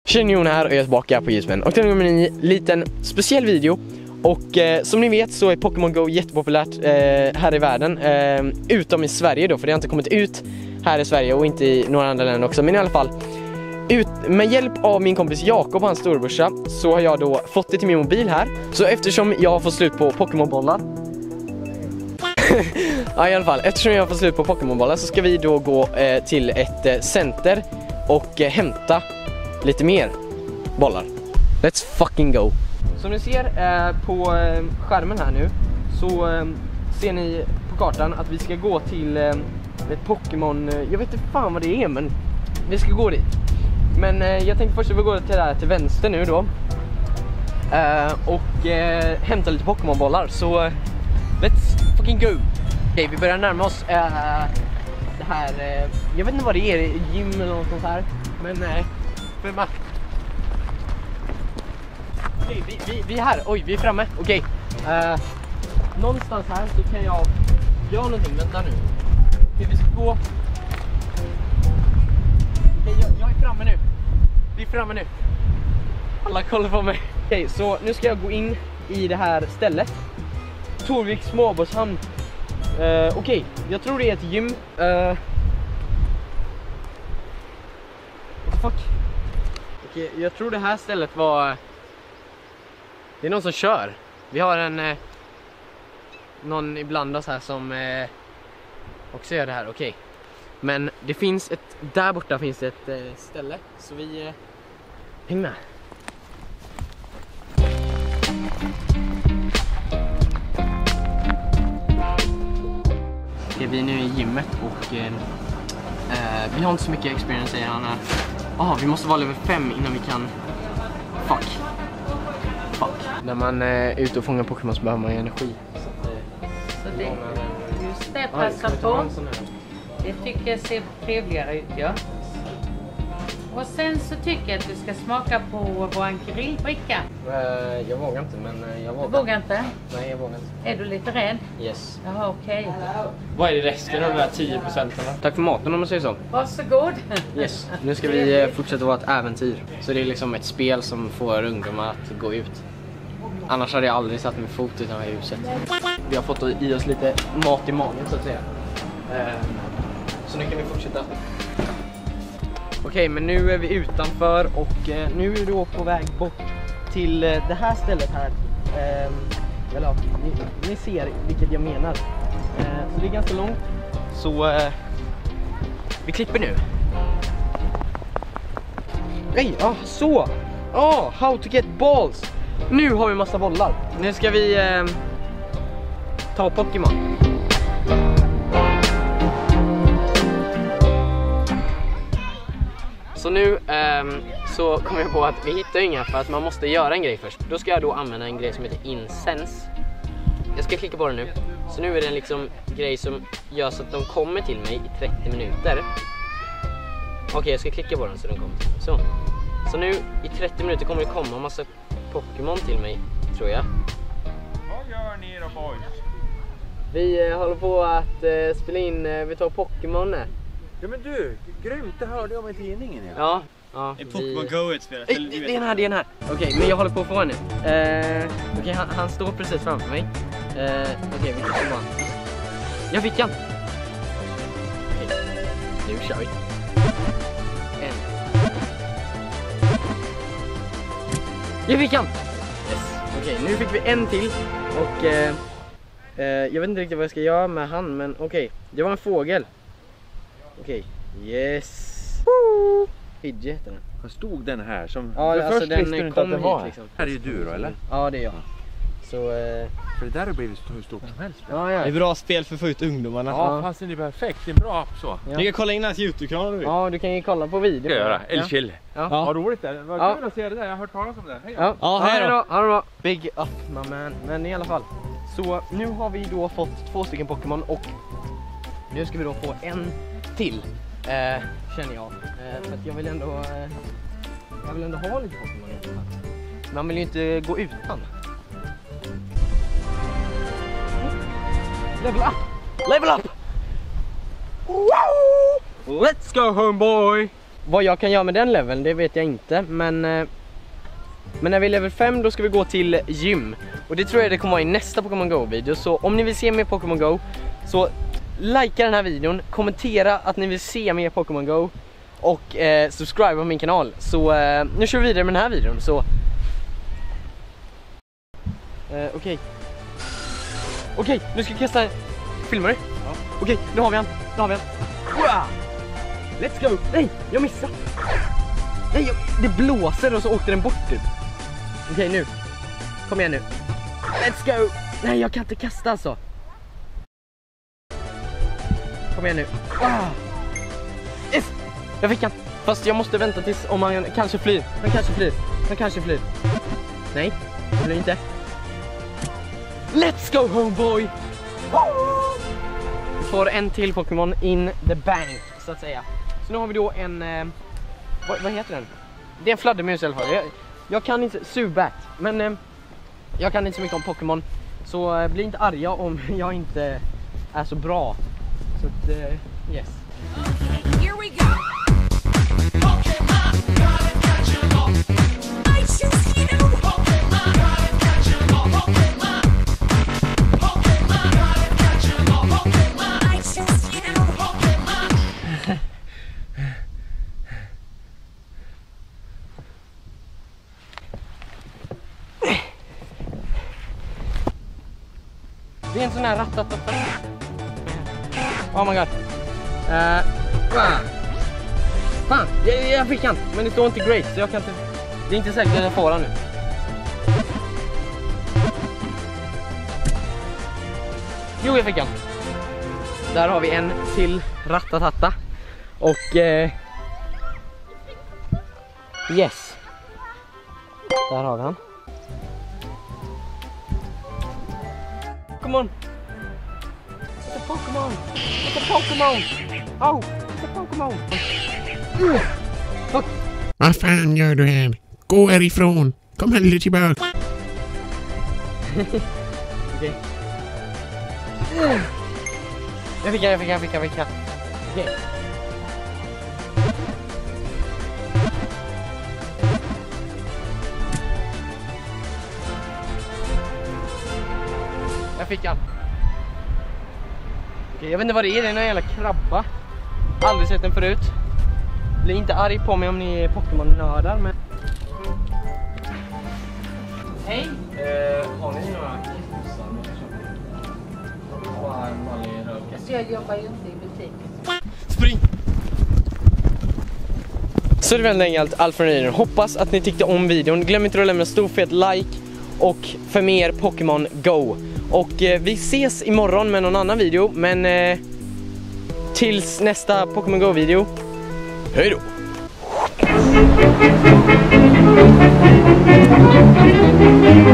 Tjena, Jon här och jag är tillbaka på Ljusmen. Och det är en liten speciell video. Och som ni vet så är Pokémon Go jättepopulärt här i världen. Utom i Sverige då, för det har inte kommit ut här i Sverige och inte i några andra länder också. Men i alla fall, med hjälp av min kompis Jakob och hans storebrorsa så har jag då fått det till min mobil här. Så eftersom jag har fått slut på Pokémon-bollar ja, i alla fall, eftersom jag har fått slut på Pokémon-bollar så ska vi då gå till ett center och hämta lite mer bollar. Let's fucking go. Som ni ser på skärmen här nu så ser ni på kartan att vi ska gå till ett Pokémon. Jag vet inte fan vad det är, men vi ska gå dit. Men jag tänkte först att vi går till vänster nu då och hämta lite Pokémon-bollar. Så let's fucking go. Okej, vi börjar närma oss det här. Jag vet inte vad det är, gym eller något sånt här. Men för okej, vi är här. Oj, vi är framme. Okej. Någonstans här så kan jag göra någonting. Vänta nu. Okej, vi ska gå. Okej, jag är framme nu. Vi är framme nu. Alla kollar på mig. Okej, så nu ska jag gå in i det här stället. Torvik småbåtshamn. Okej, jag tror det är ett gym. What the fuck? Okej, jag tror det här stället var... Det är någon som kör. Vi har någon ibland oss här som också gör det här, okej. Men det finns där borta finns ett ställe. Så vi häng med. Okej, vi är nu i gymmet och vi har inte så mycket experience, säger han här. Vi måste vara level 5 innan vi kan... Fuck. När man är ute och fångar Pokémon så behöver man ju energi. Så det, just det, passa på. Det tycker jag ser trevligare ut, ja. Och sen så tycker jag att du ska smaka på våran grillbricka. Jag vågar inte, men jag vågar. Du vågar inte? Nej, jag vågar inte. Är du lite rädd? Yes. Jaha, okej. Vad är det resten av de där 10%? Tack för maten om man säger så. Varsågod. Yes. Nu ska vi fortsätta vara ett äventyr. Så det är liksom ett spel som får ungdomar att gå ut. Annars hade jag aldrig satt min fot utanför huset. Vi har fått i oss lite mat i magen så att säga. Så nu kan vi fortsätta. Okej, men nu är vi utanför och nu är vi då på väg bort till det här stället här. Eller ni ser vilket jag menar. Så det är ganska långt. Så vi klipper nu. Nej, så. How to get balls. Nu har vi massa bollar. Nu ska vi ta Pokémon. Så nu så kommer jag på att vi hittar inga för att man måste göra en grej först. Då ska jag då använda en grej som heter Incense. Jag ska klicka på den nu. Så nu är det en liksom grej som gör så att de kommer till mig i 30 minuter. Okej, jag ska klicka på den så de kommer till mig. Så nu i 30 minuter kommer det komma en massa Pokémon till mig, tror jag. Vad gör ni då, boys? Vi håller på att spela in, vi tar Pokémon här. Ja men du, grymt, det hörde jag om i tidningen. Ja. Är Pokémon Go ett spel? Det är den här. Okej, men jag håller på att få nu. Okej, han står precis framför mig. Okej, vi kan komma. Jag fick han. Okej, nu kör vi. Jag fick han! Yes. Okej, nu fick vi en till. Och jag vet inte riktigt vad jag ska göra med han, men okej. Det var en fågel. Okej, yes. Pidgey heter den. Vad stod den här som... Ja, alltså först visste du inte att den var här. Liksom. Här är ju du då, eller? Ja, det är jag. Så... För det där har blivit hur stort som helst. Ja. Det är bra spel för att få ut ungdomarna. Ja, fast det är perfekt. Det är en bra app så. Ja. Ni kan kolla in hans YouTube-kanal om du vill. Ja, du kan ju kolla på video. Det ska jag göra. Elchill. Ja. Vad roligt det är. Vad Ja. kul att se det där. Jag har hört talas om det. Hej. Ja, hej då. Ha det bra. Big up, my man. Men i alla fall. Så nu har vi då fått 2 stycken Pokémon och nu ska vi då få en till. Känner jag. För att jag vill ändå ha lite Pokémon. Man vill ju inte gå utan. Level up! Level up! Wow! Let's go, homeboy! Vad jag kan göra med den leveln, det vet jag inte. Men när vi är level 5 då ska vi gå till gym. Och det tror jag det kommer vara i nästa Pokémon Go-video. Så om ni vill se mer Pokémon Go, så likea den här videon, kommentera att ni vill se mer Pokémon Go och subscribe på min kanal. Så nu kör vi vidare med den här videon. Så Okej, nu ska vi kasta. Filmar du? Ja. Okej, nu har vi han. Wow! Let's go! Nej, jag missade. Nej, det blåser och så åkte den bort typ. Okej, nu. Kom igen nu. Let's go! Nej, jag kan inte kasta alltså. Kom igen nu. Yes! Jag fick han. Fast jag måste vänta tills om han kanske flyr. Han kanske flyr. Nej, det flyr inte. Let's go homeboy! Vi får en till Pokémon in the bank så att säga. Så nu har vi då en vad heter den? Det är en fladdermus i alla fall. Jag kan inte Zubat, men jag kan inte så mycket om Pokémon. Så bli inte arga om jag inte är så bra. Så att yes. Here we go. Pokémon, gotta catch 'em all. I choose you. Pokémon, gotta catch 'em all. Pokémon. Pokémon, gotta catch 'em all. Pokémon. I choose you. Pokémon. Det är en sån här rattatata. Oh my god. Fan, jag fick han. Men det står inte great så jag kan inte. Det är inte säkert att jag får han nu. Jo, jag fick han. Där har vi en till rattatata. Och yes. Där har vi han. Pokémon. It's a Pokémon. It's a Pokémon. Oh, it's a Pokémon. Fuck. Vad fan gör du här? Gå härifrån. Kom aldrig tillbaka. Okej. Jag fick han. Okej. Jag fick han. Okej, jag vet inte vad det är. Det är någon jävla krabba. Aldrig sett den förut. Bli inte arg på mig om ni är Pokémon-nördar, men... Hej! Har ni några kissar? Så jag jobbar ju inte i butik. Spring! Så det är väldigt enkelt, allt från videon. Hoppas att ni tyckte om videon. Glöm inte att lämna en stor fet like och för mer Pokémon Go. Och vi ses imorgon med någon annan video. Men tills nästa Pokémon Go-video. Hej då!